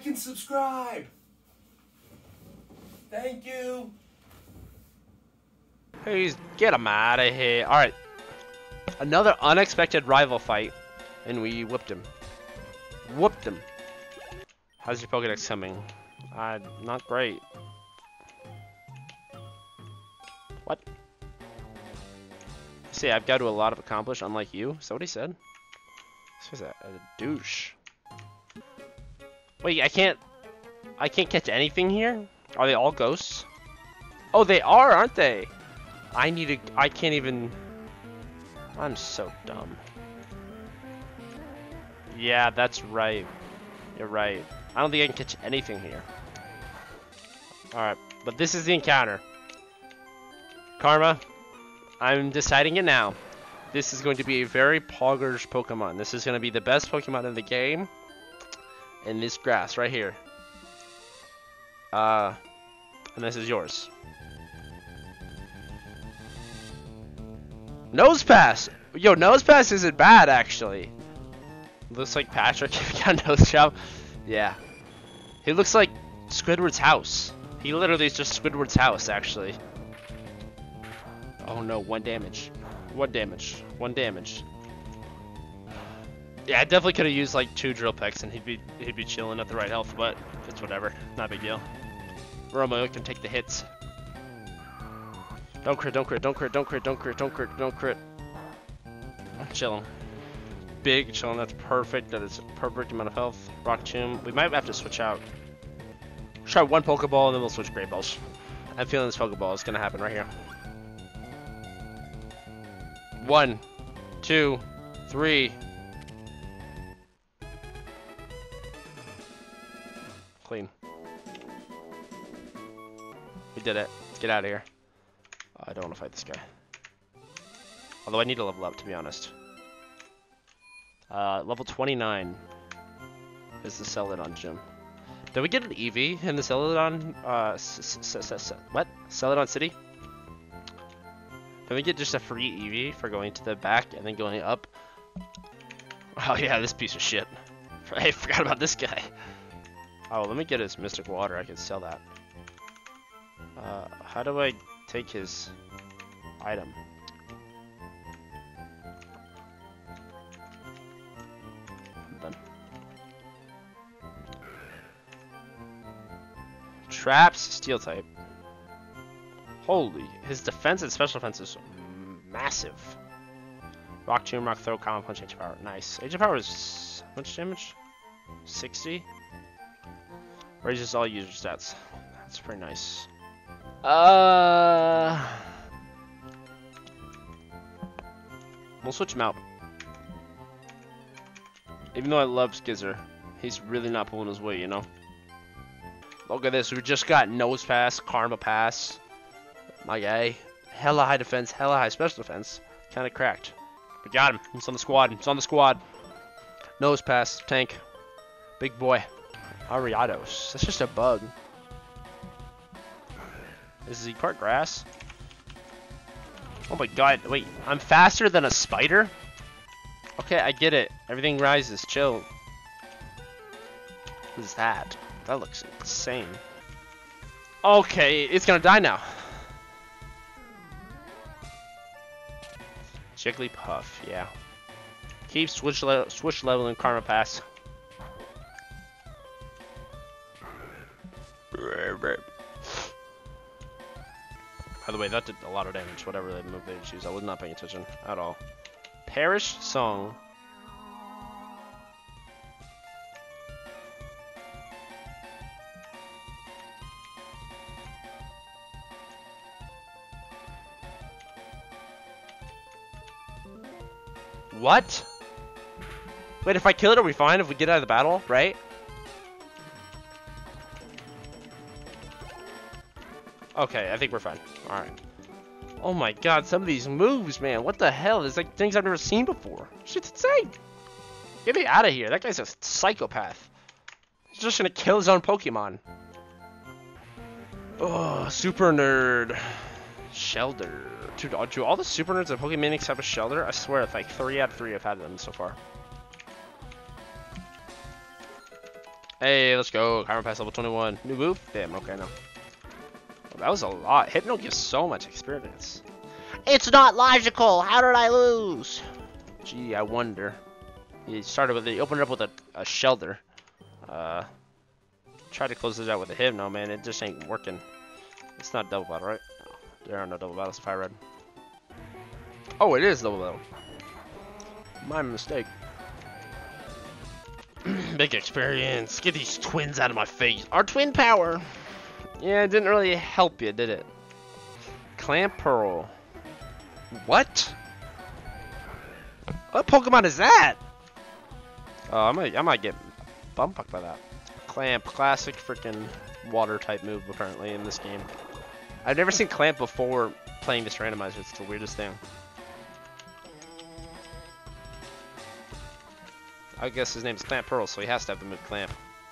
like and subscribe. Thank you. Please get him out of here. Alright. Another unexpected rival fight. And we whooped him. Whooped him. How's your Pokedex coming? Not great. What? See, I've got to a lot of accomplish, unlike you. Is that what he said? This guy's a douche. Wait, I can't catch anything here? Are they all ghosts? Oh, they are, aren't they? I can't even... I'm so dumb. Yeah, that's right. You're right. I don't think I can catch anything here. Alright, but this is the encounter. Karma, I'm deciding it now. This is going to be a very poggers Pokemon. This is going to be the best Pokemon in the game. In this grass right here. And this is yours. Nosepass! Yo, Nosepass isn't bad, actually. Looks like Patrick if he got a nose job. Yeah. He looks like Squidward's house. He literally is just Squidward's house, actually. Oh no, 1 damage. 1 damage. 1 damage. Yeah, I definitely could have used like 2 drill pecks and he'd be chilling at the right health, but it's whatever. Not a big deal. Romeo can take the hits. Don't crit, don't crit, don't crit, don't crit, don't crit, don't crit, don't crit. I'm chilling. Big chilling, that's perfect. That is a perfect amount of health. Rock Tomb. We might have to switch out. Try 1 Pokeball and then we'll switch Great Balls. I'm feeling this Pokeball is gonna happen right here. 1, 2, 3. Clean. We did it. Let's get out of here. I don't want to fight this guy. Although I need to level up, to be honest. Level 29 is the Celadon gym. Did we get an EV in the Celadon? What? Celadon City? Did we get just a free EV for going to the back and then going up? Oh yeah, this piece of shit. I forgot about this guy. Oh, let me get his Mystic Water. I can sell that. How do I take his item? Done. Traps, Steel type. Holy, his defense and special defense is massive. Rock Tomb, Rock Throw, Common Punch, Age of Power. Nice. Age of Power is how much damage? 60? Raises all user stats. That's pretty nice. We'll switch him out. Even though I love Skizzer, he's really not pulling his weight, you know? Look at this, we just got Nose Pass, Karma Pass. My guy. Hella high defense, hella high special defense. Kinda cracked. We got him. He's on the squad. He's on the squad. Nose Pass, tank. Big boy. Ariados. That's just a bug. Is he part grass? Oh my god, wait, I'm faster than a spider? Okay, I get it. Everything rises, chill. What is that? That looks insane. Okay, it's gonna die now. Jigglypuff, yeah. Keep switch leveling Karma Pass. By the way, that did a lot of damage, whatever they move they choose. I was not paying attention at all. Parish Song. What? Wait, if I kill it, are we fine if we get out of the battle, right? Okay, I think we're fine. Alright. Oh my god, some of these moves, man. What the hell? There's like things I've never seen before. Shit's insane. Get me out of here. That guy's a psychopath. He's just gonna kill his own Pokemon. Oh, super nerd. Shelter. Dude, do all the super nerds at Pokemaniacs have a shelter? I swear, it's like 3 out of 3 have had them so far. Hey, let's go. Karma Pass level 21. New move? Damn, okay, no. Well, that was a lot. Hypno gives so much experience. It's not logical! How did I lose? Gee, I wonder. He started with, he opened it up with a shelter. Tried to close this out with a Hypno, man. It just ain't working. It's not double battle, right? No, there are no double battles if I read. Oh, it is double battle. My mistake. Big experience. Get these twins out of my face. Our twin power. Yeah, it didn't really help you, did it? Clamperl. What? What Pokemon is that? Oh, I might get bumfucked by that. Clamp, classic freaking water type move apparently in this game. I've never seen Clamp before playing this randomizer. It's the weirdest thing. I guess his name's Clamperl, so he has to have the move Clamp.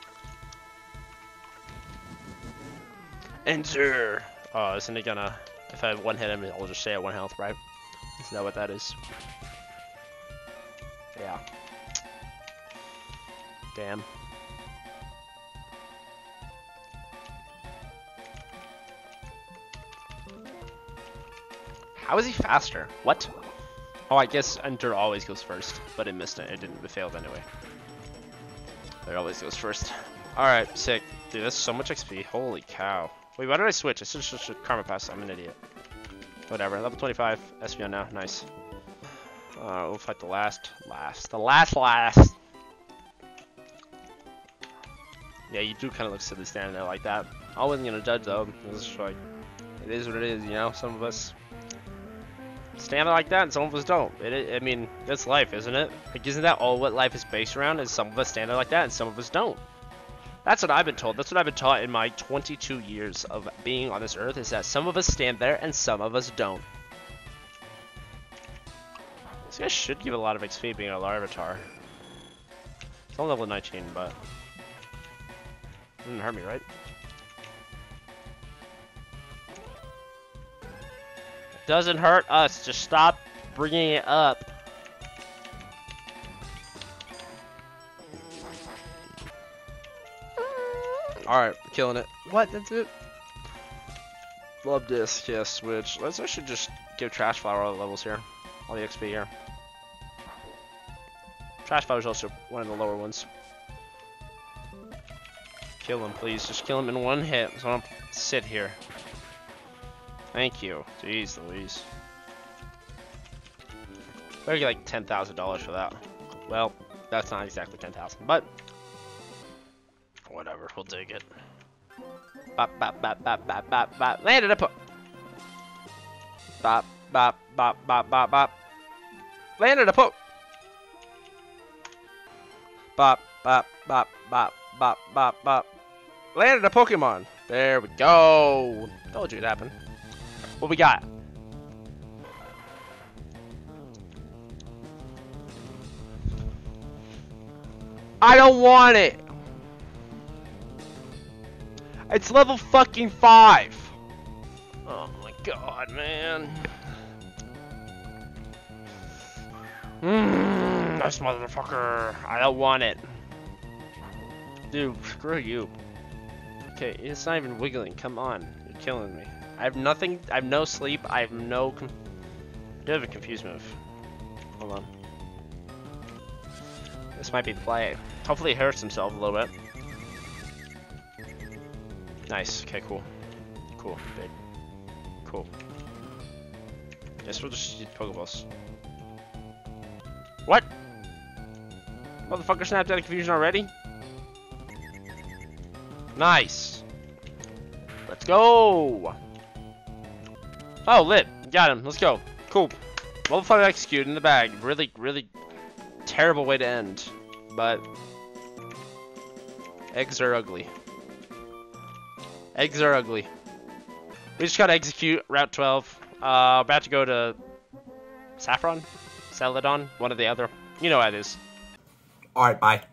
Enter! Oh, isn't it gonna... If I one hit him, I'll just stay at 1 health, right? Isn't that what that is? Yeah. Damn. How is he faster? What? Oh, I guess Enter always goes first, but it missed it. It didn't. It failed anyway. It always goes first. Alright, sick. Dude, that's so much XP. Holy cow. Wait, why did I switch? I switched to Karma Pass. I'm an idiot. Whatever. Level 25. Espeon now. Nice. We'll fight the last. The last. Yeah, you do kind of look silly standing there like that. I wasn't gonna judge though. It was just like, it is what it is, you know? Some of us stand there like that and some of us don't. I mean, that's life, isn't it? Like, isn't that all what life is based around? Is some of us stand there like that and some of us don't. That's what I've been told. That's what I've been taught in my 22 years of being on this earth, is that some of us stand there and some of us don't. This guy should give a lot of XP being a Larvitar. It's only level 19, but it didn't hurt me, right? It doesn't hurt us. Just stop bringing it up. Alright, killing it. What? That's it? Love Disc, yeah, switch. Let's actually just give Trash Flower all the levels here. All the XP here. Trash Flower is also one of the lower ones. Kill him, please. Just kill him in one hit. So I don't sit here. Thank you. Jeez Louise. Better get like $10,000 for that. Well, that's not exactly 10,000, but whatever, we'll take it. Bop, bop, bop, bop, bop, bop, bop. Landed a put. Bop, bop, bop, bop, bop, bop. Landed a put. Bop, bop, bop, bop, bop, bop, bop. Landed a Pokemon. There we go. Told you it'd happen. What we got? I don't want it. It's level fucking 5. Oh my god, man. This motherfucker. I don't want it. Dude, screw you. Okay, it's not even wiggling. Come on. You're killing me. I have nothing. I have no sleep. I have no... I do have a confused move. Hold on. This might be the play. Hopefully he hurts himself a little bit. Nice. Okay, cool. Cool. Big. Cool. Guess we'll just use Pokeballs. What? Motherfucker snapped out of confusion already? Nice. Let's go. Oh, lit. Got him. Let's go. Cool. Level 5 execute in the bag. Really, really terrible way to end. But eggs are ugly. Eggs are ugly. We just gotta execute Route 12. About to go to Saffron? Celadon? One or the other. You know how it is. Alright, bye.